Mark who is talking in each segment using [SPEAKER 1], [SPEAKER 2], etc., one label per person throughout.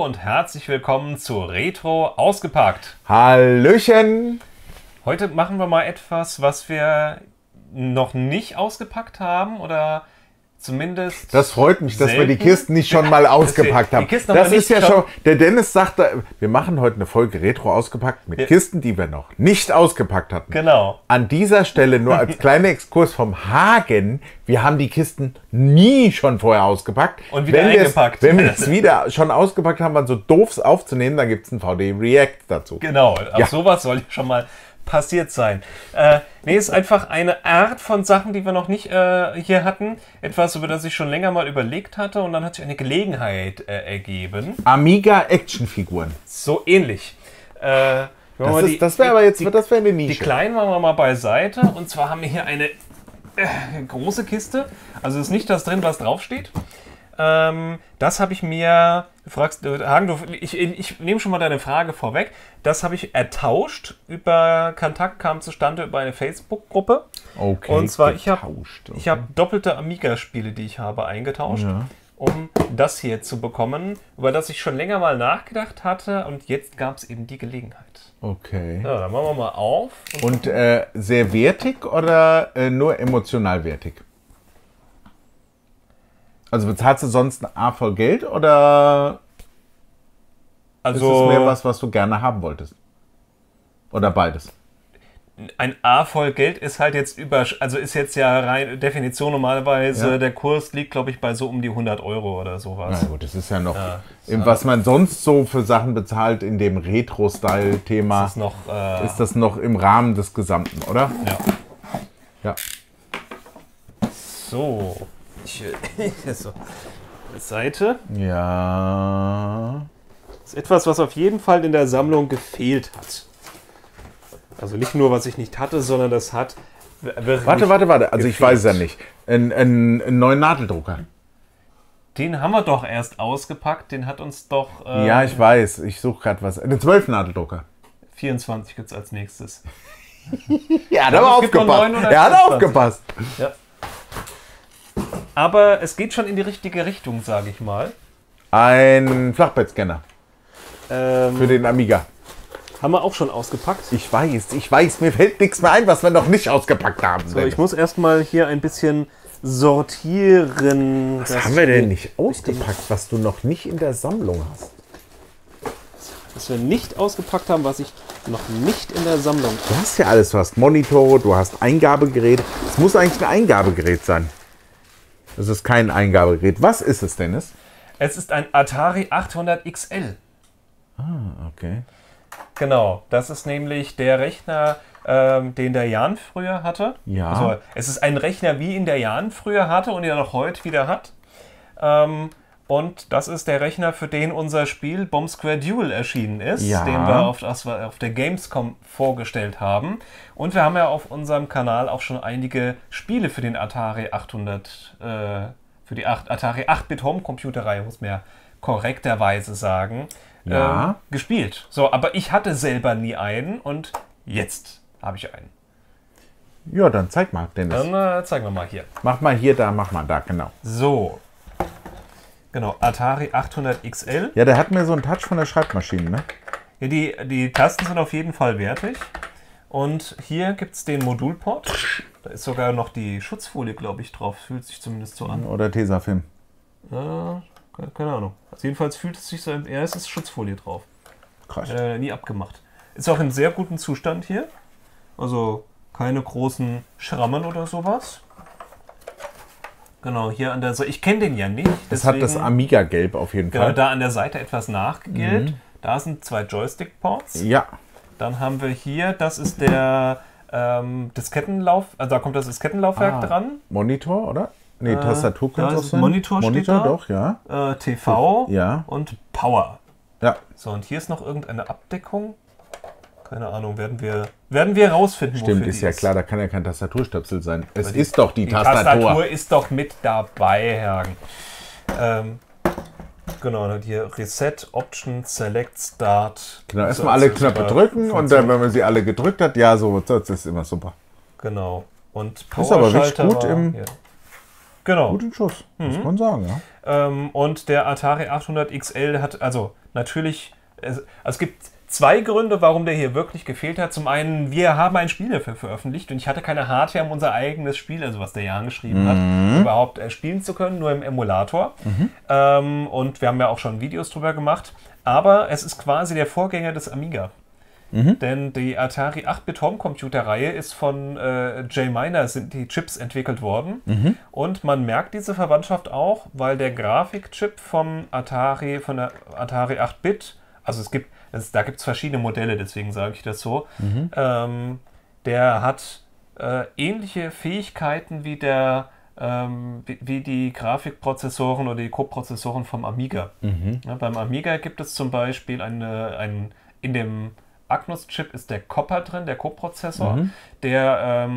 [SPEAKER 1] und herzlich willkommen zu Retro ausgepackt.
[SPEAKER 2] Hallöchen!
[SPEAKER 1] Heute machen wir mal etwas, was wir noch nicht ausgepackt haben oder zumindest.
[SPEAKER 2] Das freut mich, dass wir die
[SPEAKER 1] selten.
[SPEAKER 2] Kisten nicht schon mal ausgepackt haben.
[SPEAKER 1] Die Kisten haben
[SPEAKER 2] Das
[SPEAKER 1] wir
[SPEAKER 2] ist
[SPEAKER 1] nicht
[SPEAKER 2] ja
[SPEAKER 1] schon.
[SPEAKER 2] schon. Der Dennis sagte, wir machen heute eine Folge Retro ausgepackt mit Kisten, die wir noch nicht ausgepackt hatten.
[SPEAKER 1] Genau.
[SPEAKER 2] An dieser Stelle nur als kleiner Exkurs vom Hagen. Wir haben die Kisten nie schon vorher ausgepackt.
[SPEAKER 1] Und wieder eingepackt.
[SPEAKER 2] Wenn wir es wieder schon ausgepackt haben, waren so doof aufzunehmen, dann gibt es ein VD-React dazu.
[SPEAKER 1] Genau,
[SPEAKER 2] Ja.
[SPEAKER 1] auch sowas soll schon mal passiert sein. Nee, ist einfach eine Art von Sachen, die wir noch nicht hier hatten. Etwas, über das ich schon länger mal überlegt hatte und dann hat sich eine Gelegenheit ergeben.
[SPEAKER 2] Amiga Actionfiguren.
[SPEAKER 1] So ähnlich.
[SPEAKER 2] Das wäre aber jetzt das wäre eine Nische.
[SPEAKER 1] Die kleinen machen wir mal beiseite. Und zwar haben wir hier eine große Kiste. Also ist nicht das drin, was draufsteht. Das habe ich mir, du fragst, Hagen, ich nehme schon mal deine Frage vorweg. Das habe ich ertauscht. Kontakt kam zustande über eine Facebook-Gruppe.
[SPEAKER 2] Okay,
[SPEAKER 1] Und zwar, ich
[SPEAKER 2] getauscht,
[SPEAKER 1] habe doppelte Amiga-Spiele, die ich habe, eingetauscht, um das hier zu bekommen, über das ich schon länger mal nachgedacht hatte. Und jetzt gab es eben die Gelegenheit.
[SPEAKER 2] Okay.
[SPEAKER 1] Ja, dann machen wir mal auf.
[SPEAKER 2] Und sehr wertig oder nur emotional wertig? Also bezahlst du sonst ein A voll Geld oder ist es mehr was du gerne haben wolltest? Oder beides?
[SPEAKER 1] Ein A voll Geld ist halt jetzt ist jetzt ja rein Definition normalerweise,
[SPEAKER 2] Ja.
[SPEAKER 1] der Kurs liegt, glaube ich, bei so um die 100 Euro oder sowas.
[SPEAKER 2] Na gut, das ist ja noch, was man sonst so für Sachen bezahlt in dem Retro-Style-Thema, ist das noch im Rahmen des Gesamten, oder?
[SPEAKER 1] Ja.
[SPEAKER 2] Ja.
[SPEAKER 1] So. So. Seite.
[SPEAKER 2] Ja.
[SPEAKER 1] Das ist etwas, was auf jeden Fall in der Sammlung gefehlt hat. Also nicht nur, was ich nicht hatte, sondern das hat...
[SPEAKER 2] Warte. Also ich weiß es ja nicht. Einen neuen Nadeldrucker.
[SPEAKER 1] Den haben wir doch erst ausgepackt. Den hat uns doch...
[SPEAKER 2] Ja, ich weiß. Ich suche gerade was. Einen 12-Nadeldrucker.
[SPEAKER 1] 24 gibt es als nächstes.
[SPEAKER 2] Ja, da war aufgepasst. Er hat aufgepasst.
[SPEAKER 1] Ja. Aber es geht schon in die richtige Richtung, sage ich mal.
[SPEAKER 2] Ein Flachbettscanner für den Amiga.
[SPEAKER 1] Haben wir auch schon ausgepackt.
[SPEAKER 2] Ich weiß, mir fällt nichts mehr ein, was wir noch nicht ausgepackt haben.
[SPEAKER 1] So, ich muss erstmal hier ein bisschen sortieren.
[SPEAKER 2] Was haben wir denn nicht ausgepackt, was du noch nicht in der Sammlung hast?
[SPEAKER 1] Was wir nicht ausgepackt haben, was ich noch nicht in der Sammlung habe.
[SPEAKER 2] Du hast ja alles. Du hast Monitor, du hast Eingabegerät. Es muss eigentlich ein Eingabegerät sein. Das ist kein Eingabegerät. Was ist es, Dennis?
[SPEAKER 1] Es ist ein Atari 800 XL.
[SPEAKER 2] Ah, okay.
[SPEAKER 1] Genau, das ist nämlich der Rechner, den der Jan früher hatte.
[SPEAKER 2] Ja.
[SPEAKER 1] Also, es ist ein Rechner, wie ihn der Jan früher hatte und ihn er noch heute wieder hat. Und das ist der Rechner, für den unser Spiel Bomb Square Duel erschienen ist,
[SPEAKER 2] Ja.
[SPEAKER 1] den wir auf der Gamescom vorgestellt haben. Und wir haben ja auf unserem Kanal auch schon einige Spiele für den Atari 800, für die Atari 8-Bit Homecomputer-Reihe, muss man ja korrekterweise sagen,
[SPEAKER 2] Ja.
[SPEAKER 1] gespielt. So, aber ich hatte selber nie einen und jetzt habe ich einen.
[SPEAKER 2] Ja, dann zeig mal, Dennis.
[SPEAKER 1] Dann zeigen wir mal hier.
[SPEAKER 2] Mach mal hier, da, mach mal da, genau.
[SPEAKER 1] So. Genau, Atari 800 XL.
[SPEAKER 2] Ja, der hat mir so einen Touch von der Schreibmaschine, ne?
[SPEAKER 1] Ja, die Tasten sind auf jeden Fall wertig. Und hier gibt es den Modulport. Da ist sogar noch die Schutzfolie, glaube ich, drauf. Fühlt sich zumindest so an.
[SPEAKER 2] Oder Tesafilm.
[SPEAKER 1] Keine Ahnung. Also jedenfalls fühlt es sich so an. Ja, es ist Schutzfolie drauf.
[SPEAKER 2] Krass.
[SPEAKER 1] Nie abgemacht. Ist auch in sehr gutem Zustand hier. Also keine großen Schrammen oder sowas. Genau, hier an der Seite. Ich kenne den ja nicht.
[SPEAKER 2] Das hat das Amiga-Gelb auf jeden
[SPEAKER 1] Genau,
[SPEAKER 2] Fall.
[SPEAKER 1] da an der Seite etwas nachgegellt. Da sind 2 Joystick-Ports.
[SPEAKER 2] Ja.
[SPEAKER 1] Dann haben wir hier, das ist der Diskettenlauf, also da kommt das Diskettenlaufwerk dran.
[SPEAKER 2] Monitor, oder? Nee, Tastatur
[SPEAKER 1] da
[SPEAKER 2] könnte
[SPEAKER 1] ist
[SPEAKER 2] es auch sein.
[SPEAKER 1] Monitor steht da.
[SPEAKER 2] Doch, ja.
[SPEAKER 1] TV
[SPEAKER 2] Ja.
[SPEAKER 1] und Power.
[SPEAKER 2] Ja.
[SPEAKER 1] So, und hier ist noch irgendeine Abdeckung. Keine Ahnung, werden wir rausfinden,
[SPEAKER 2] Stimmt,
[SPEAKER 1] wofür
[SPEAKER 2] ist
[SPEAKER 1] die
[SPEAKER 2] ja klar, da kann ja kein Tastaturstöpsel sein. Es ist doch die
[SPEAKER 1] Die
[SPEAKER 2] Tastatur.
[SPEAKER 1] Tastatur ist doch mit dabei, Hagen. Genau, dann hier Reset, Option, Select, Start.
[SPEAKER 2] Genau, erstmal alle Knöpfe drücken und dann, wenn man sie alle gedrückt hat, ja, so, das ist immer super.
[SPEAKER 1] Genau. Und
[SPEAKER 2] Das ist aber richtig
[SPEAKER 1] Powerschalter
[SPEAKER 2] gut
[SPEAKER 1] war,
[SPEAKER 2] im-
[SPEAKER 1] ja. Genau.
[SPEAKER 2] Guten Schuss, muss man sagen, ja.
[SPEAKER 1] Und der Atari 800 XL hat, also natürlich, es gibt zwei Gründe, warum der hier wirklich gefehlt hat. Zum einen, wir haben ein Spiel dafür veröffentlicht und ich hatte keine Hardware, um unser eigenes Spiel, also was der Jan geschrieben hat, überhaupt spielen zu können, nur im Emulator. Und wir haben ja auch schon Videos drüber gemacht. Aber es ist quasi der Vorgänger des Amiga. Denn die Atari 8-Bit Homecomputer-Reihe ist von J. Miner, sind die Chips entwickelt worden. Und man merkt diese Verwandtschaft auch, weil der Grafikchip von der Atari 8-Bit, also da gibt es verschiedene Modelle, deswegen sage ich das so, der hat ähnliche Fähigkeiten wie wie die Grafikprozessoren oder die Coprozessoren vom Amiga. Ja, beim Amiga gibt es zum Beispiel in dem Agnus-Chip ist der Copper drin, der Coprozessor, der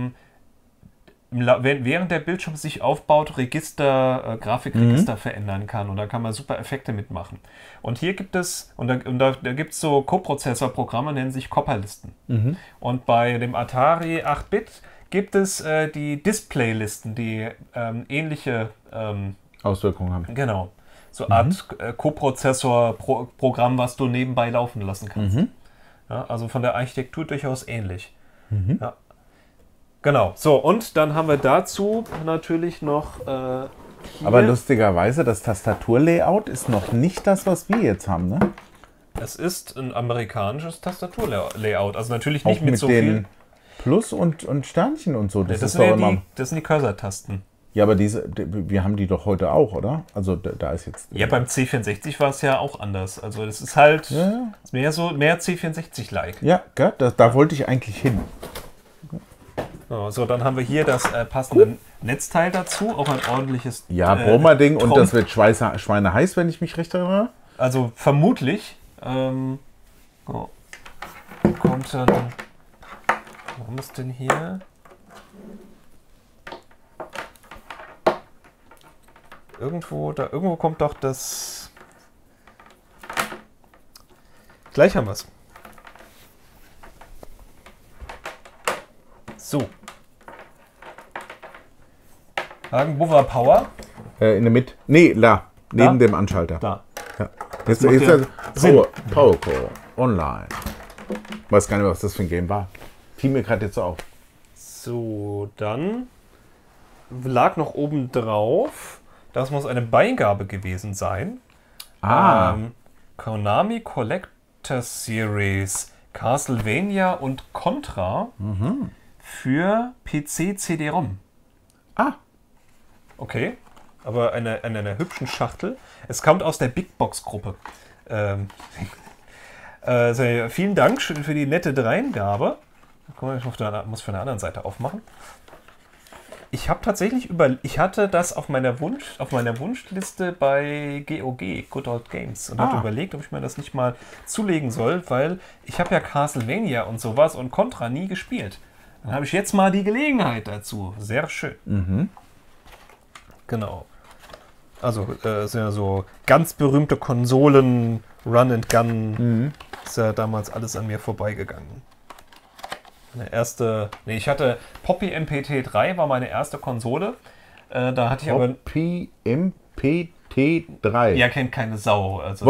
[SPEAKER 1] während der Bildschirm sich aufbaut, Grafikregister verändern kann und da kann man super Effekte mitmachen. Und hier gibt es, da gibt es so Coprozessor-Programme, nennen sich Copperlisten. Und bei dem Atari 8-Bit gibt es die Displaylisten, die ähnliche
[SPEAKER 2] Auswirkungen haben.
[SPEAKER 1] Genau. So eine Art Coprozessor-Programm, was du nebenbei laufen lassen kannst. Ja, also von der Architektur durchaus ähnlich. Ja. Genau. So, und dann haben wir dazu natürlich noch hier.
[SPEAKER 2] Aber lustigerweise, das Tastaturlayout ist noch nicht das, was wir jetzt haben, ne?
[SPEAKER 1] Es ist ein amerikanisches Tastaturlayout. Also natürlich
[SPEAKER 2] Auch
[SPEAKER 1] nicht mit
[SPEAKER 2] mit
[SPEAKER 1] so
[SPEAKER 2] den
[SPEAKER 1] viel.
[SPEAKER 2] Plus und Sternchen und so.
[SPEAKER 1] Das
[SPEAKER 2] ist
[SPEAKER 1] sind,
[SPEAKER 2] doch immer.
[SPEAKER 1] das sind die Cursor-Tasten.
[SPEAKER 2] Ja, aber wir haben die doch heute auch, oder? Also da ist jetzt.
[SPEAKER 1] Ja, beim C64 war es ja auch anders. Also das ist halt mehr C64-like.
[SPEAKER 2] Ja, gell? Da wollte ich eigentlich hin.
[SPEAKER 1] So, dann haben wir hier das passende Netzteil dazu, auch ein ordentliches
[SPEAKER 2] Bromerding und das wird schweineheiß, wenn ich mich recht erinnere.
[SPEAKER 1] Also vermutlich kommt dann. Warum ist denn hier? Irgendwo kommt doch das. Gleich haben wir es. So. Hagen, wo war Power?
[SPEAKER 2] In der Mitte. Nee, neben dem Anschalter.
[SPEAKER 1] Da.
[SPEAKER 2] Ja. Jetzt ist Power Core Online. Weiß gar nicht, was das für ein Game war. Fiel mir gerade jetzt so auf.
[SPEAKER 1] So, dann lag noch oben drauf. Das muss eine Beigabe gewesen sein. Konami Collector Series, Castlevania und Contra für PC CD-ROM. Okay, aber eine hübschen Schachtel. Es kommt aus der Big Box Gruppe. Vielen Dank für die nette Dreingabe. Ich muss von der anderen Seite aufmachen. Ich habe tatsächlich ich hatte das auf meiner Wunschliste bei GOG, Good Old Games, und hatte überlegt, ob ich mir das nicht mal zulegen soll, weil ich habe ja Castlevania und sowas und Contra nie gespielt. Dann habe ich jetzt mal die Gelegenheit dazu. Sehr schön. Genau. Also sind ja so ganz berühmte Konsolen, Run and Gun, ist ja damals alles an mir vorbeigegangen. Ich hatte Poppy MPT3 war meine erste Konsole. Da hatte ich
[SPEAKER 2] Poppy MPT3.
[SPEAKER 1] Ja, kennt keine Sau. Also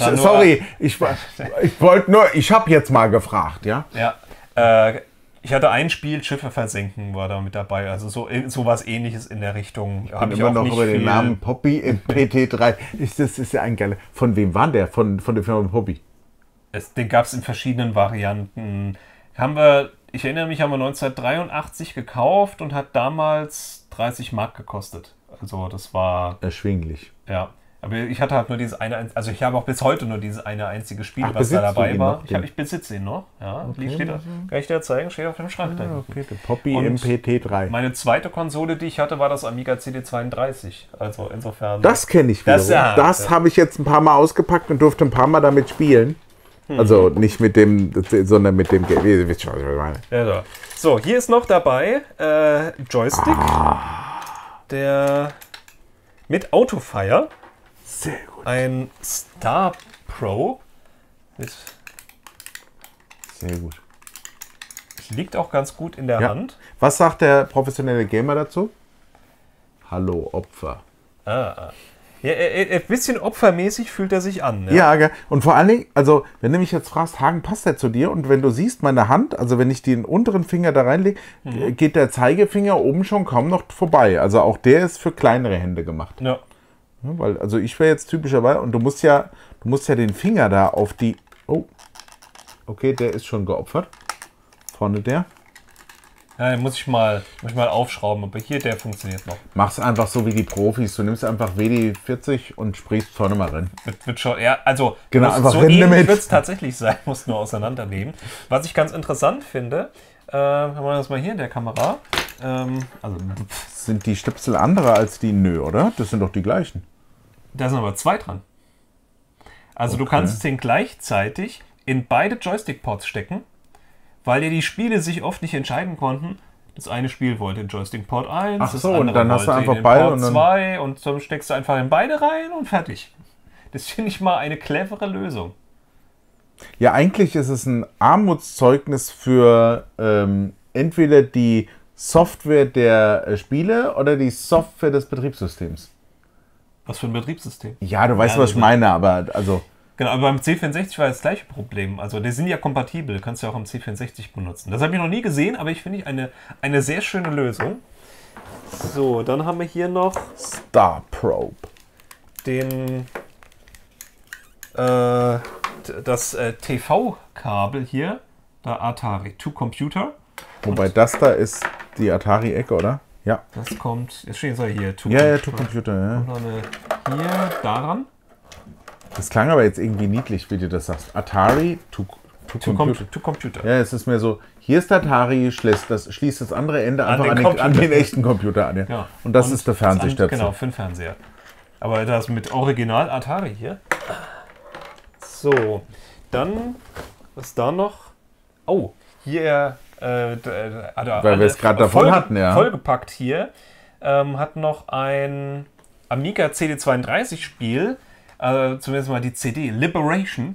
[SPEAKER 2] ich habe jetzt mal gefragt, ja?
[SPEAKER 1] Ja. Ich hatte ein Spiel, Schiffe versenken war da mit dabei. Also so was Ähnliches in der Richtung.
[SPEAKER 2] Ich bin immer noch über den Namen Poppy MPT3. Das ist ja ein geiler. Von wem war der? Von der Firma Poppy?
[SPEAKER 1] Den gab es in verschiedenen Varianten. Ich erinnere mich, haben wir 1983 gekauft und hat damals 30 Mark gekostet. Also das war...
[SPEAKER 2] erschwinglich.
[SPEAKER 1] Ja, aber ich hatte halt nur dieses eine... Also ich habe auch bis heute nur dieses eine einzige Spiel, was da dabei war. Ich besitze ihn noch. Ja, okay, steht da, kann ich dir zeigen, steht auf dem Schrank da.
[SPEAKER 2] Okay, der Poppy MPT3.
[SPEAKER 1] Meine zweite Konsole, die ich hatte, war das Amiga CD32. Also insofern...
[SPEAKER 2] Das kenne ich wieder. Das habe ich jetzt ein paar Mal ausgepackt und durfte ein paar Mal damit spielen. Also nicht mit dem, sondern mit dem
[SPEAKER 1] Ja, so, hier ist noch dabei Joystick, der mit Autofire.
[SPEAKER 2] Sehr gut.
[SPEAKER 1] Ein Star Pro.
[SPEAKER 2] Sehr gut.
[SPEAKER 1] Liegt auch ganz gut in der Hand.
[SPEAKER 2] Was sagt der professionelle Gamer dazu? Hallo Opfer.
[SPEAKER 1] Ja, ein bisschen opfermäßig fühlt er sich an.
[SPEAKER 2] Ja, und vor allen Dingen, also wenn du mich jetzt fragst, Hagen, passt der zu dir? Und wenn du siehst, meine Hand, also wenn ich den unteren Finger da reinlege, geht der Zeigefinger oben schon kaum noch vorbei. Also auch der ist für kleinere Hände gemacht.
[SPEAKER 1] Ja.
[SPEAKER 2] Weil, also ich wäre jetzt typischerweise, und du musst ja den Finger da auf die, oh, okay, der ist schon geopfert. Vorne der.
[SPEAKER 1] Ja, den muss ich mal aufschrauben, aber hier, der funktioniert noch.
[SPEAKER 2] Mach's einfach so wie die Profis. Du nimmst einfach WD-40 und sprichst vorne mal rein.
[SPEAKER 1] Wird schon, ja, also
[SPEAKER 2] genau, einfach
[SPEAKER 1] so ähnlich wird es tatsächlich sein, muss nur auseinandernehmen. Was ich ganz interessant finde, haben wir das mal hier in der Kamera.
[SPEAKER 2] Sind die Stöpsel andere als die? Nö, oder? Das sind doch die gleichen.
[SPEAKER 1] Da sind aber zwei dran. Also du kannst den gleichzeitig in beide Joystick-Ports stecken, weil ja die Spiele sich oft nicht entscheiden konnten. Das eine Spiel wollte in Joystick-Port 1,
[SPEAKER 2] ach
[SPEAKER 1] das
[SPEAKER 2] so,
[SPEAKER 1] andere
[SPEAKER 2] und dann hast du
[SPEAKER 1] wollte
[SPEAKER 2] einfach
[SPEAKER 1] in
[SPEAKER 2] beide
[SPEAKER 1] Port
[SPEAKER 2] und dann
[SPEAKER 1] 2 und dann steckst du einfach in beide rein und fertig. Das finde ich mal eine clevere Lösung.
[SPEAKER 2] Ja, eigentlich ist es ein Armutszeugnis für entweder die Software der Spiele oder die Software des Betriebssystems.
[SPEAKER 1] Was für ein Betriebssystem?
[SPEAKER 2] Ja, du weißt, was ich meine, aber also...
[SPEAKER 1] Genau, aber beim C64 war das gleiche Problem. Also die sind ja kompatibel, kannst du ja auch am C64 benutzen. Das habe ich noch nie gesehen, aber ich finde eine sehr schöne Lösung. So, dann haben wir hier noch
[SPEAKER 2] Star Probe.
[SPEAKER 1] Das TV-Kabel hier, der Atari to Computer.
[SPEAKER 2] Wobei das da ist die Atari-Ecke, oder? Ja.
[SPEAKER 1] Das kommt, jetzt steht es hier,
[SPEAKER 2] to Computer. Ja, to Computer, ja.
[SPEAKER 1] Und dann hier, daran.
[SPEAKER 2] Das klang aber jetzt irgendwie niedlich, wie du das sagst. Atari to Computer. Ja, es ist mehr so, hier ist Atari, schließt das andere Ende einfach an den echten Computer an. Ja. Ja. Und das ist der Fernsehstöpsel.
[SPEAKER 1] Genau, für den Fernseher. Aber das mit Original Atari hier. So, dann, was da noch? Oh, hier,
[SPEAKER 2] weil wir es gerade davon hatten, ja.
[SPEAKER 1] Vollgepackt hier, hat noch ein Amiga CD32 Spiel, zumindest mal die CD, Liberation.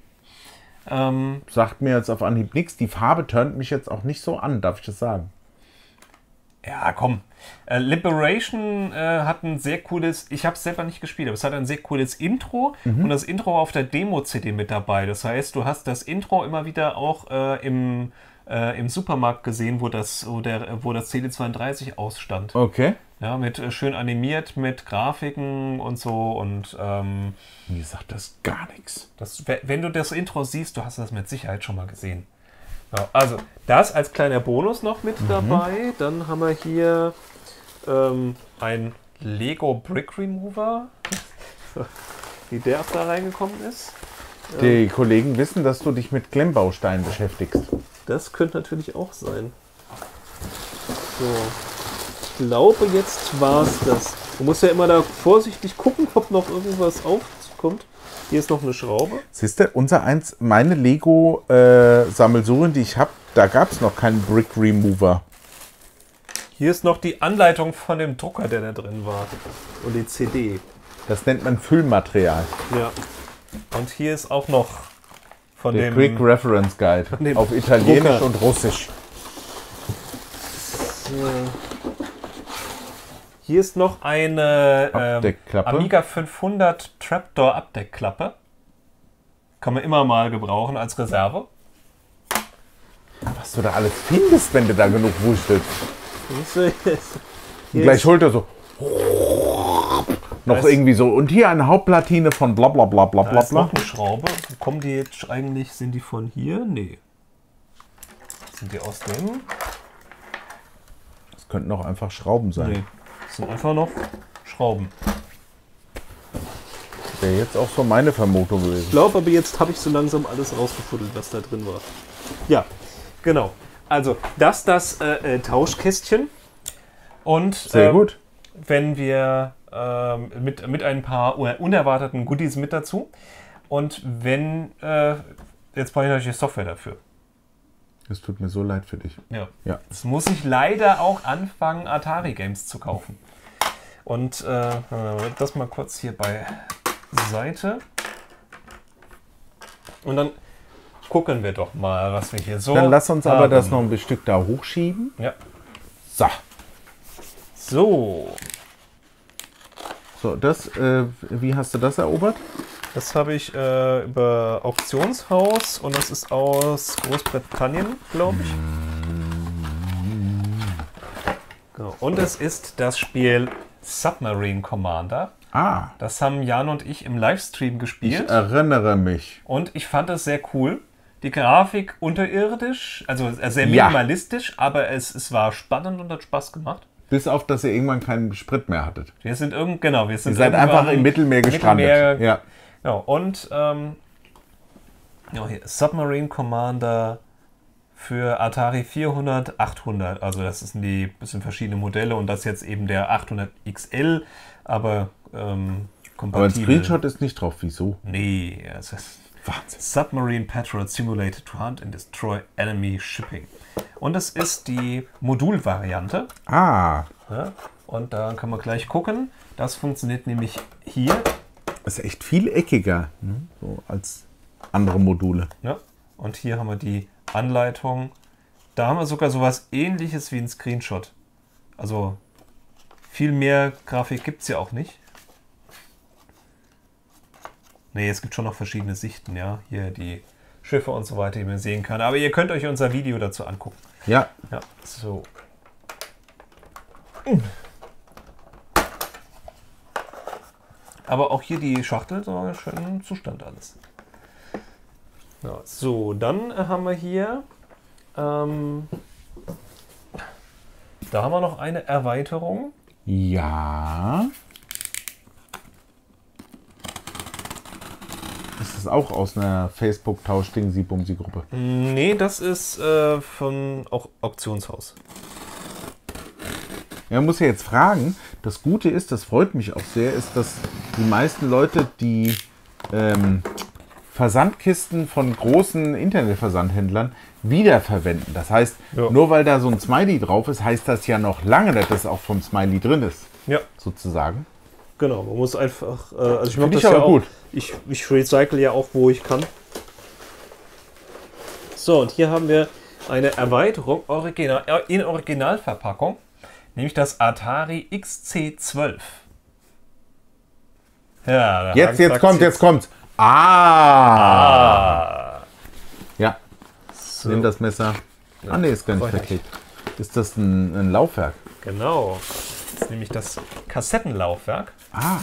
[SPEAKER 2] Sagt mir jetzt auf Anhieb nichts. Die Farbe turnt mich jetzt auch nicht so an, darf ich das sagen?
[SPEAKER 1] Ja, komm. Liberation hat ein sehr cooles, ich habe es selber nicht gespielt, aber es hat ein sehr cooles Intro und das Intro auf der Demo-CD mit dabei. Das heißt, du hast das Intro immer wieder auch im Supermarkt gesehen, wo das CD32 ausstand.
[SPEAKER 2] Okay.
[SPEAKER 1] Ja, mit schön animiert, mit Grafiken und so und
[SPEAKER 2] mir sagt das gar nichts.
[SPEAKER 1] Wenn du das Intro siehst, du hast das mit Sicherheit schon mal gesehen. Ja, also das als kleiner Bonus noch mit dabei. Dann haben wir hier ein Lego Brick Remover, wie der auch da reingekommen ist.
[SPEAKER 2] Die Kollegen wissen, dass du dich mit Klemmbausteinen beschäftigst.
[SPEAKER 1] Das könnte natürlich auch sein. So. Ich glaube, jetzt war es das. Du musst ja immer da vorsichtig gucken, ob noch irgendwas aufkommt. Hier ist noch eine Schraube.
[SPEAKER 2] Siehst du, meine Lego-Sammelsurien, die ich habe, da gab es noch keinen Brick Remover.
[SPEAKER 1] Hier ist noch die Anleitung von dem Drucker, der da drin war. Und die CD.
[SPEAKER 2] Das nennt man Füllmaterial.
[SPEAKER 1] Ja. Und hier ist auch noch von
[SPEAKER 2] der
[SPEAKER 1] dem
[SPEAKER 2] Quick Reference Guide auf Italienisch Drucker und Russisch.
[SPEAKER 1] So. Hier ist noch eine Amiga 500 Trapdoor Abdeckklappe. Kann man immer mal gebrauchen als Reserve.
[SPEAKER 2] Was du da alles findest, wenn du da genug wurstelst. Und gleich holt er so noch irgendwie so. Und hier eine Hauptplatine von bla bla bla bla bla.
[SPEAKER 1] Da ist noch eine Schraube. Wo kommen die jetzt eigentlich? Sind die von hier? Nee. Sind die aus dem?
[SPEAKER 2] Das könnten auch einfach Schrauben sein. Nee.
[SPEAKER 1] Das sind einfach noch Schrauben.
[SPEAKER 2] Wäre jetzt auch so meine Vermutung gewesen.
[SPEAKER 1] Ich glaube, aber jetzt habe ich so langsam alles rausgefuddelt, was da drin war. Ja, genau. Also, das Tauschkästchen. Und
[SPEAKER 2] sehr gut.
[SPEAKER 1] Wenn wir mit ein paar unerwarteten Goodies mit dazu. Und wenn, jetzt brauche ich natürlich Software dafür.
[SPEAKER 2] Es tut mir so leid für dich.
[SPEAKER 1] Ja. Jetzt muss ich leider auch anfangen, Atari-Games zu kaufen. Und das mal kurz hier beiseite. Und dann gucken wir doch mal, was wir hier so
[SPEAKER 2] Dann lass uns aber das noch ein Stück da hochschieben.
[SPEAKER 1] Ja.
[SPEAKER 2] So. So, das, wie hast du das erobert?
[SPEAKER 1] Das habe ich über Auktionshaus und das ist aus Großbritannien, glaube ich. Genau. Und es ist das Spiel Submarine Commander.
[SPEAKER 2] Ah.
[SPEAKER 1] Das haben Jan und ich im Livestream gespielt.
[SPEAKER 2] Ich erinnere mich.
[SPEAKER 1] Und ich fand es sehr cool. Die Grafik unterirdisch, also sehr minimalistisch, aber es war spannend und hat Spaß gemacht.
[SPEAKER 2] Bis auf, dass ihr irgendwann keinen Sprit mehr hattet.
[SPEAKER 1] Wir sind
[SPEAKER 2] ihr seid einfach im Mittelmeer gestrandet.
[SPEAKER 1] Ja. Und hier, Submarine Commander für Atari 400, 800. Also das sind die bisschen verschiedene Modelle und das jetzt eben der 800 XL, aber kompatibel.
[SPEAKER 2] Aber ein Screenshot ist nicht drauf. Wieso?
[SPEAKER 1] Nee, es ist Wahnsinn. Submarine Patrol Simulated to Hunt and Destroy Enemy Shipping. Und es ist die Modulvariante.
[SPEAKER 2] Ah.
[SPEAKER 1] Ja, und da kann man gleich gucken. Das funktioniert nämlich hier.
[SPEAKER 2] Das ist echt viel eckiger, ne? So als andere Module.
[SPEAKER 1] Ja. Und hier haben wir die Anleitung. Da haben wir sogar sowas Ähnliches wie ein Screenshot. Also viel mehr Grafik gibt es ja auch nicht. Nee, es gibt schon noch verschiedene Sichten, ja. Hier die Schiffe und so weiter, die man sehen kann. Aber ihr könnt euch unser Video dazu angucken.
[SPEAKER 2] Ja.
[SPEAKER 1] Ja, so. Aber auch hier die Schachtel, so schön im Zustand alles. Ja, so, dann haben wir hier, da haben wir noch eine Erweiterung.
[SPEAKER 2] Ja. Ist das auch aus einer Facebook-Tausch-Ding-Sie-Bumsi-Gruppe?
[SPEAKER 1] Nee, das ist von auch Auktionshaus.
[SPEAKER 2] Ja, man muss ja jetzt fragen, das Gute ist, das freut mich auch sehr, ist, dass die meisten Leute die Versandkisten von großen Internetversandhändlern wiederverwenden. Das heißt, nur weil da so ein Smiley drauf ist, heißt das ja noch lange nicht, dass auch vom Smiley drin ist.
[SPEAKER 1] Ja.
[SPEAKER 2] Sozusagen.
[SPEAKER 1] Genau, man muss einfach, also ich mache
[SPEAKER 2] Finde
[SPEAKER 1] das
[SPEAKER 2] ich aber
[SPEAKER 1] ja auch,
[SPEAKER 2] gut.
[SPEAKER 1] ich recycle ja auch, wo ich kann. So, und hier haben wir eine Erweiterung in Originalverpackung, nämlich das Atari XC12. Ja,
[SPEAKER 2] jetzt kommt. Ah! Ja. So. Nimm das Messer. Ah, nee, ist gar nicht verkehrt. Ist das ein Laufwerk?
[SPEAKER 1] Genau. Das ist nämlich das Kassettenlaufwerk.
[SPEAKER 2] Ah.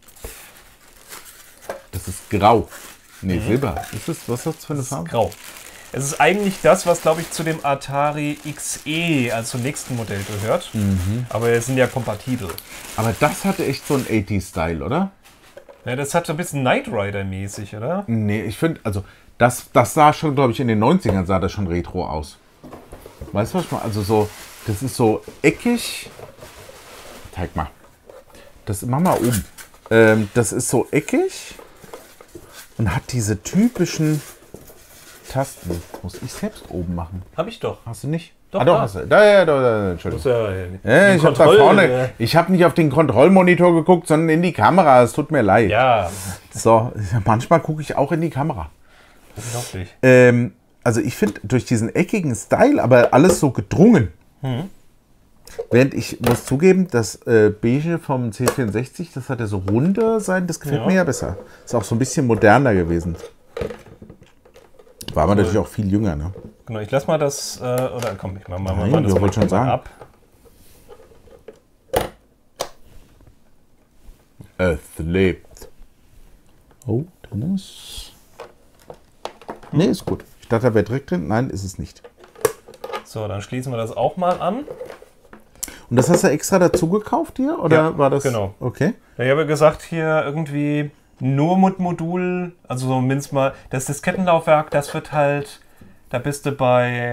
[SPEAKER 2] Das ist grau. Nee, Silber. Was ist das für eine Farbe?
[SPEAKER 1] Grau. Es ist eigentlich das, was, glaube ich, zu dem Atari XE, also zum nächsten Modell gehört. Aber es sind ja kompatibel.
[SPEAKER 2] Aber das hatte echt so einen 80s-Style, oder?
[SPEAKER 1] Ja, das hat so ein bisschen Knight Rider-mäßig, oder?
[SPEAKER 2] Nee, ich finde, also das sah schon, glaube ich, in den 90ern sah das schon retro aus. Weißt du, was ich meine? Also so, das ist so eckig. Zeig mal. Mach mal oben. Das ist so eckig und hat diese typischen Tasten. Muss ich selbst oben machen.
[SPEAKER 1] Hab ich doch.
[SPEAKER 2] Hast du nicht?
[SPEAKER 1] Doch,
[SPEAKER 2] doch, hast du. Da, Entschuldigung. Ich habe da vorne. Ich habe nicht auf den Kontrollmonitor geguckt, sondern in die Kamera. Es tut mir leid.
[SPEAKER 1] Ja.
[SPEAKER 2] So, manchmal gucke ich auch in die Kamera.
[SPEAKER 1] Unglaublich.
[SPEAKER 2] Also ich finde durch diesen eckigen Style, aber alles so gedrungen. Während ich muss zugeben, das Beige vom C64, das hat ja so runde sein, das gefällt mir ja besser. Ist auch so ein bisschen moderner gewesen. War man natürlich auch viel jünger, ne?
[SPEAKER 1] Genau, ich lass mal das, oder komm, ich mach mal
[SPEAKER 2] das wollte schon sagen.
[SPEAKER 1] Ab.
[SPEAKER 2] Es lebt. Oh, Dennis. Nee, ist gut. Ich dachte, da wäre Dreck drin. Nein, ist es nicht.
[SPEAKER 1] So, dann schließen wir das auch mal an.
[SPEAKER 2] Und das hast du extra dazu gekauft hier? Oder
[SPEAKER 1] ja,
[SPEAKER 2] war das?
[SPEAKER 1] Genau.
[SPEAKER 2] Okay.
[SPEAKER 1] Ja, ich habe gesagt, hier irgendwie nur mit Modul, also so mindestens mal, das Diskettenlaufwerk, das wird halt, da bist du bei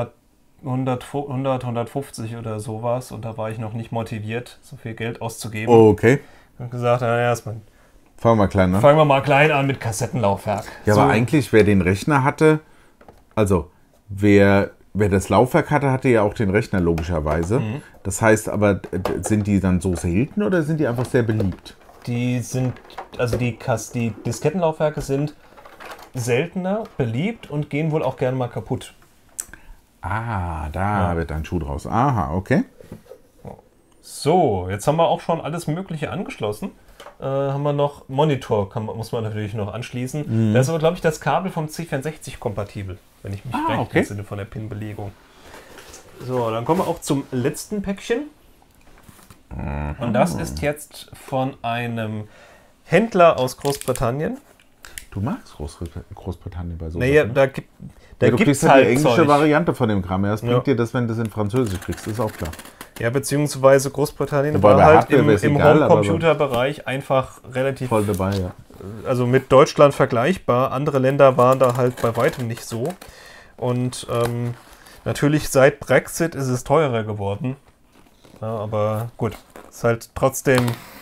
[SPEAKER 1] 150 oder sowas und da war ich noch nicht motiviert, so viel Geld auszugeben.
[SPEAKER 2] Oh, okay.
[SPEAKER 1] Ich habe gesagt, naja, erstmal.
[SPEAKER 2] Fangen wir
[SPEAKER 1] mal klein an mit Kassettenlaufwerk.
[SPEAKER 2] Ja, so. Aber eigentlich, wer den Rechner hatte, also wer das Laufwerk hatte, hatte ja auch den Rechner logischerweise. Das heißt aber, sind die dann so selten oder sind die einfach sehr beliebt?
[SPEAKER 1] Die sind, also die Diskettenlaufwerke sind seltener, beliebt und gehen wohl auch gerne mal kaputt.
[SPEAKER 2] Ah, da wird ein Schuh draus. Aha, okay.
[SPEAKER 1] So, jetzt haben wir auch schon alles Mögliche angeschlossen. haben wir noch Monitor, muss man natürlich noch anschließen. Da ist aber, glaube ich, das Kabel vom C64 kompatibel, wenn ich mich recht entsinne von der Pin-Belegung. So, dann kommen wir auch zum letzten Päckchen. Und das ist jetzt von einem Händler aus Großbritannien.
[SPEAKER 2] Du magst Großbritannien bei so
[SPEAKER 1] naja,
[SPEAKER 2] Sachen.
[SPEAKER 1] da
[SPEAKER 2] du kriegst halt die englische Variante von dem Kram. Das bringt dir das, wenn du es in Französisch kriegst, das ist auch klar.
[SPEAKER 1] Ja, beziehungsweise Großbritannien war halt im Home-Computer-Bereich einfach relativ
[SPEAKER 2] voll dabei, ja.
[SPEAKER 1] Also mit Deutschland vergleichbar. Andere Länder waren da halt bei weitem nicht so. Und natürlich seit Brexit ist es teurer geworden. Ja, aber gut, ist halt trotzdem...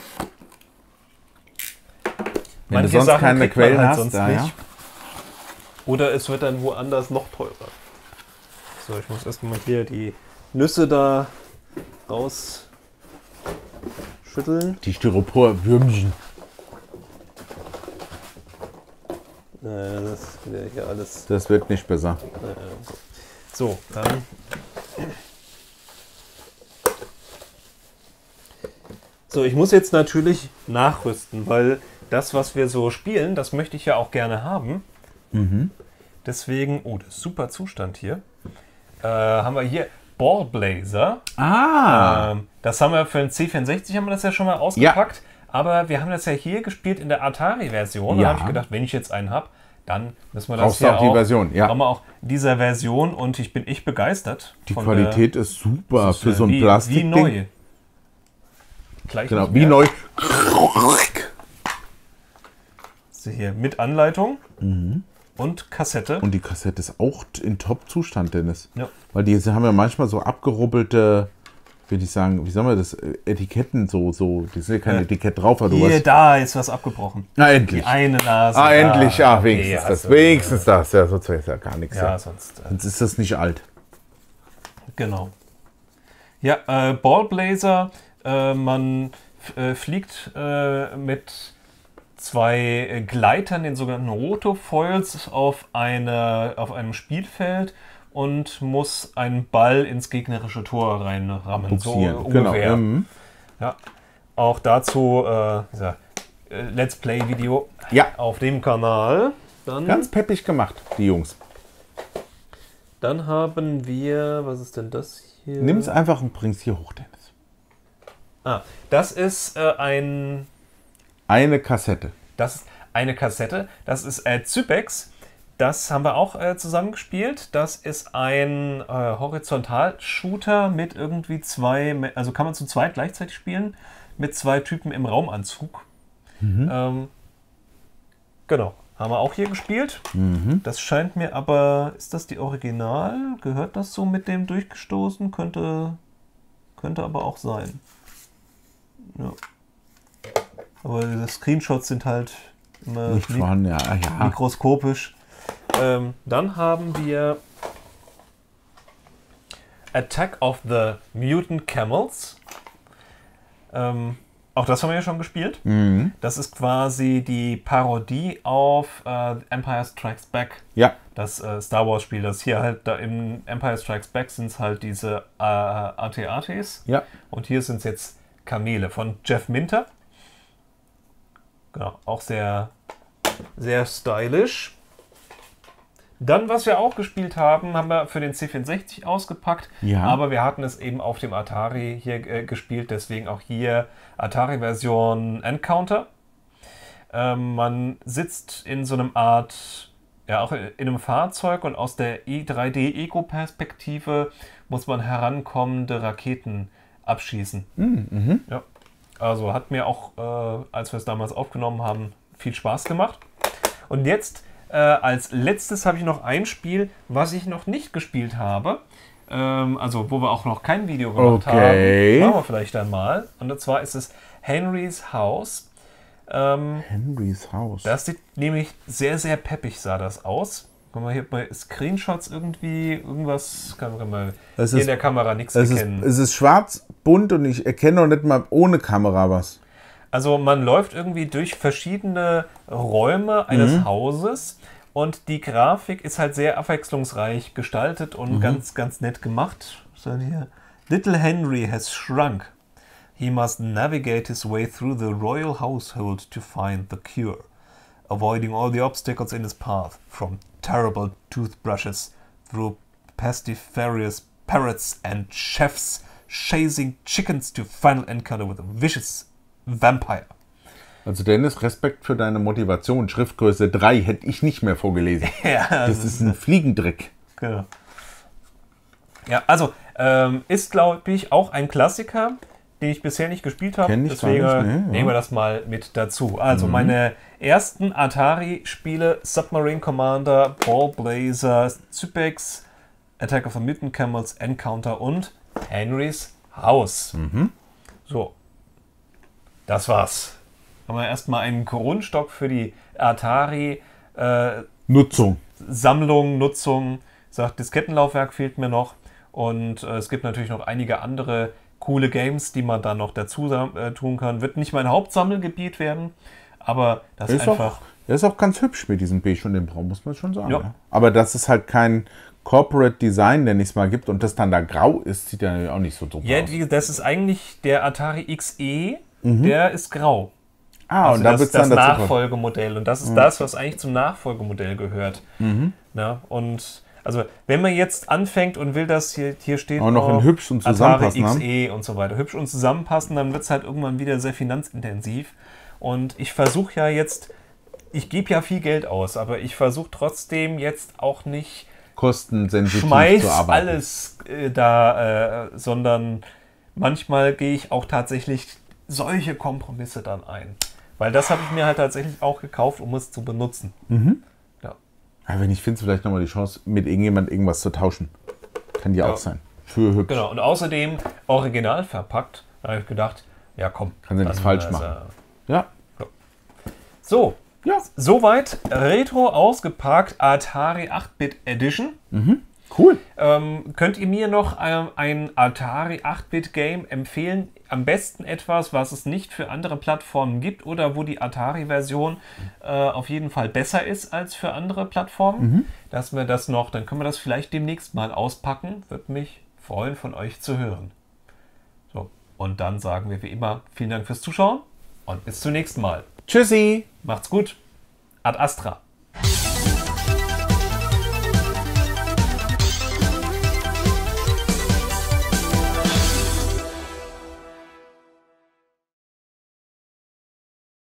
[SPEAKER 2] Wenn manche du sonst Sachen keine Quellen halt hast, sonst nicht. Ja.
[SPEAKER 1] Oder es wird dann woanders noch teurer. So, ich muss erstmal hier die Nüsse da rausschütteln.
[SPEAKER 2] Die Styropor-Würmchen.
[SPEAKER 1] Das wird hier alles.
[SPEAKER 2] Das wird nicht besser.
[SPEAKER 1] So, dann. So, ich muss jetzt natürlich nachrüsten, weil das, was wir so spielen, das möchte ich ja auch gerne haben. Deswegen, oh, das ist super Zustand hier. Haben wir hier Ballblazer. Das haben wir für den C64 haben wir das ja schon mal ausgepackt. Ja. Aber wir haben das ja hier gespielt in der Atari-Version. Da habe ich gedacht, wenn ich jetzt einen habe, dann müssen wir das hier
[SPEAKER 2] auch die Version. Ja.
[SPEAKER 1] Haben wir auch dieser Version und ich bin echt begeistert.
[SPEAKER 2] Die Qualität ist super für so ein Plastikding.
[SPEAKER 1] Wie neu. Gleich
[SPEAKER 2] genau, wie neu.
[SPEAKER 1] So hier mit Anleitung und Kassette.
[SPEAKER 2] Und die Kassette ist auch in Top-Zustand, Dennis.
[SPEAKER 1] Ja.
[SPEAKER 2] Weil die haben ja manchmal so abgerubbelte, würde ich sagen, wie sagen wir das, Etiketten so, die sind ja kein Etikett drauf. Aber
[SPEAKER 1] hier, da ist was abgebrochen.
[SPEAKER 2] Na, endlich.
[SPEAKER 1] Die eine Nase.
[SPEAKER 2] Endlich, wenigstens okay, das. Wenigstens das. Ja, sonst wäre es ja gar nichts.
[SPEAKER 1] Ja, sonst
[SPEAKER 2] ist das nicht alt.
[SPEAKER 1] Genau. Ja, Ballblazer, man fliegt mit zwei Gleitern, den sogenannten Rotofoils, auf einem Spielfeld und muss einen Ball ins gegnerische Tor reinrammen.
[SPEAKER 2] Buxieren.
[SPEAKER 1] So ungefähr.
[SPEAKER 2] Genau.
[SPEAKER 1] Ja. Auch dazu Let's Play-Video auf dem Kanal. Dann,
[SPEAKER 2] ganz peppig gemacht, die Jungs.
[SPEAKER 1] Dann haben wir, was ist denn das hier?
[SPEAKER 2] Nimm es einfach und bring es hier hoch, Dennis.
[SPEAKER 1] Das ist eine
[SPEAKER 2] Kassette.
[SPEAKER 1] Das ist eine Kassette. Das ist Zybex. Das haben wir auch zusammen gespielt. Das ist ein Horizontal-Shooter mit irgendwie also kann man zu zweit gleichzeitig spielen, mit zwei Typen im Raumanzug. Genau, haben wir auch hier gespielt. Das scheint mir aber, ist das die Original? Gehört das so mit dem durchgestoßen? Könnte aber auch sein. Ja. Aber die Screenshots sind halt immer
[SPEAKER 2] nicht vorhanden, ja.
[SPEAKER 1] mikroskopisch. Dann haben wir Attack of the Mutant Camels. Auch das haben wir ja schon gespielt. Das ist quasi die Parodie auf Empire Strikes Back.
[SPEAKER 2] Ja.
[SPEAKER 1] Das Star Wars Spiel. Das hier halt da im Empire Strikes Back sind es halt diese AT-ATs.
[SPEAKER 2] Ja.
[SPEAKER 1] Und hier sind es jetzt Kamele von Jeff Minter. Genau, auch sehr, sehr stylisch. Dann, was wir auch gespielt haben, haben wir für den C64 ausgepackt.
[SPEAKER 2] Ja.
[SPEAKER 1] Aber wir hatten es eben auf dem Atari hier gespielt, deswegen auch hier Atari-Version Encounter. Man sitzt in so einem Art, auch in einem Fahrzeug und aus der 3D-Ego-Perspektive muss man herankommende Raketen abschießen. Ja. Also hat mir auch, als wir es damals aufgenommen haben, viel Spaß gemacht. Und jetzt als letztes habe ich noch ein Spiel, was ich noch nicht gespielt habe. Also wo wir auch noch kein Video gemacht haben. Machen wir vielleicht dann mal. Und zwar ist es Henry's House.
[SPEAKER 2] Henry's House.
[SPEAKER 1] Das sieht nämlich sehr, sehr peppig, sah das aus. Guck mal, hier bei Screenshots irgendwas kann man hier in der Kamera nichts erkennen.
[SPEAKER 2] Es ist schwarz, bunt und ich erkenne noch nicht mal ohne Kamera was.
[SPEAKER 1] Also man läuft irgendwie durch verschiedene Räume eines Hauses und die Grafik ist halt sehr abwechslungsreich gestaltet und ganz, ganz nett gemacht. So hier. Little Henry has shrunk. he must navigate his way through the royal household to find the cure, avoiding all the obstacles in his path, from terrible toothbrushes through pestiferous parrots and chefs chasing chickens to final encounter with a vicious vampire.
[SPEAKER 2] Also Dennis, Respekt für deine Motivation. Schriftgröße 3 hätte ich nicht mehr vorgelesen.
[SPEAKER 1] Ja,
[SPEAKER 2] das ist ein Fliegendreck.
[SPEAKER 1] Genau. Ja, also ist, glaube ich, auch ein Klassiker, den ich bisher nicht gespielt habe. Deswegen nehmen wir das mal mit dazu. Also meine ersten Atari-Spiele: Submarine Commander, Ball Blazer, Zybex, Attack of the Mutant Camels, Encounter und Henry's House. So, das war's. Haben wir erstmal einen Grundstock für die Atari
[SPEAKER 2] Nutzung.
[SPEAKER 1] Sammlung, Nutzung. Sagt, Diskettenlaufwerk fehlt mir noch. Und es gibt natürlich noch einige andere coole Games, die man dann noch dazu tun kann. Wird nicht mein Hauptsammelgebiet werden, aber das ist einfach...
[SPEAKER 2] Der ist auch ganz hübsch mit diesem Beige und dem Braun, muss man schon sagen. Ja. Aber dass es halt kein Corporate Design, nenne ich es mal, gibt und das dann da grau ist, sieht ja auch nicht so doof aus.
[SPEAKER 1] Ja, das ist eigentlich der Atari XE, der ist grau.
[SPEAKER 2] Und da wird
[SPEAKER 1] das Nachfolgemodell. Und das ist das, was eigentlich zum Nachfolgemodell gehört. Ja, und also wenn man jetzt anfängt und will, dass hier steht
[SPEAKER 2] auch noch in hübsch und zusammenpassen,
[SPEAKER 1] Atari XE und so weiter, hübsch und zusammenpassen, dann wird es halt irgendwann wieder sehr finanzintensiv. Und ich versuche ja jetzt, ich gebe ja viel Geld aus, aber ich versuche trotzdem jetzt auch nicht
[SPEAKER 2] kostensensitiv zu arbeiten.
[SPEAKER 1] Alles sondern manchmal gehe ich auch tatsächlich solche Kompromisse dann ein. Weil das habe ich mir halt tatsächlich auch gekauft, um es zu benutzen. Ja.
[SPEAKER 2] Aber wenn ich finde, vielleicht nochmal die Chance, mit irgendjemand irgendwas zu tauschen. Kann die auch sein. Für hübsch.
[SPEAKER 1] Genau, und außerdem original verpackt. Da habe ich gedacht, ja komm.
[SPEAKER 2] Kann sie nichts falsch machen. Ja.
[SPEAKER 1] So, soweit Retro ausgepackt Atari 8-Bit Edition.
[SPEAKER 2] Cool.
[SPEAKER 1] Könnt ihr mir noch ein Atari 8-Bit Game empfehlen? Am besten etwas, was es nicht für andere Plattformen gibt oder wo die Atari-Version auf jeden Fall besser ist als für andere Plattformen. Dass wir das noch, dann können wir das vielleicht demnächst mal auspacken. Würde mich freuen, von euch zu hören. So, und dann sagen wir wie immer vielen Dank fürs Zuschauen und bis zum nächsten Mal.
[SPEAKER 2] Tschüssi.
[SPEAKER 1] Macht's gut. Ad Astra.